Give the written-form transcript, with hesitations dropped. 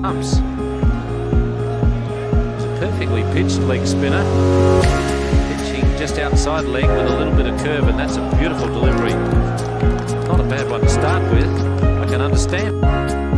pumps. It's a perfectly pitched leg spinner. Pitching just outside leg with a little bit of curve, and that's a beautiful delivery. Not a bad one to start with. I can understand.